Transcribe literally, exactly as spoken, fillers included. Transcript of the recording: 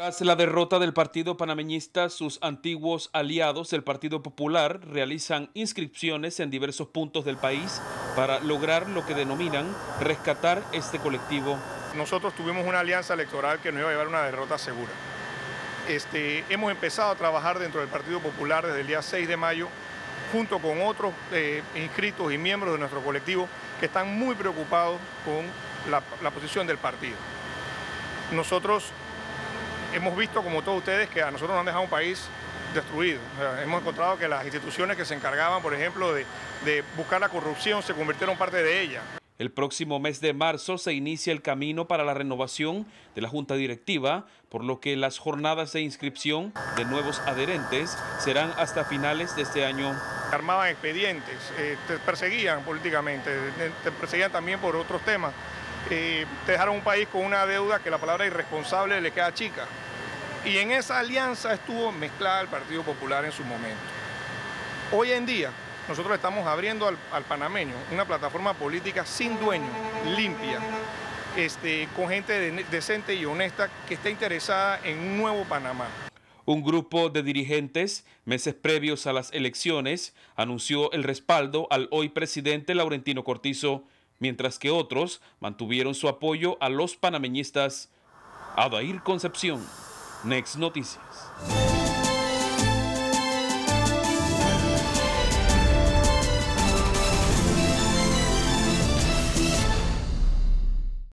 Tras la derrota del Partido Panameñista, sus antiguos aliados del Partido Popular realizan inscripciones en diversos puntos del país para lograr lo que denominan rescatar este colectivo. Nosotros tuvimos una alianza electoral que nos iba a llevar a una derrota segura. Este, hemos empezado a trabajar dentro del Partido Popular desde el día seis de mayo, junto con otros eh, inscritos y miembros de nuestro colectivo que están muy preocupados con la, la posición del partido. Nosotros hemos visto, como todos ustedes, que a nosotros nos han dejado un país destruido. O sea, hemos encontrado que las instituciones que se encargaban, por ejemplo, de, de buscar la corrupción, se convirtieron parte de ella. El próximo mes de marzo se inicia el camino para la renovación de la Junta Directiva, por lo que las jornadas de inscripción de nuevos adherentes serán hasta finales de este año. Armaban expedientes, eh, te perseguían políticamente, te perseguían también por otros temas. Eh, te dejaron un país con una deuda que la palabra irresponsable le queda chica. Y en esa alianza estuvo mezclada el Partido Popular en su momento. Hoy en día nosotros estamos abriendo al, al panameño una plataforma política sin dueño, limpia, este, con gente de, decente y honesta que está interesada en un nuevo Panamá. Un grupo de dirigentes, meses previos a las elecciones, anunció el respaldo al hoy presidente Laurentino Cortizo, mientras que otros mantuvieron su apoyo a los panameñistas. Adair Concepción, Next Noticias.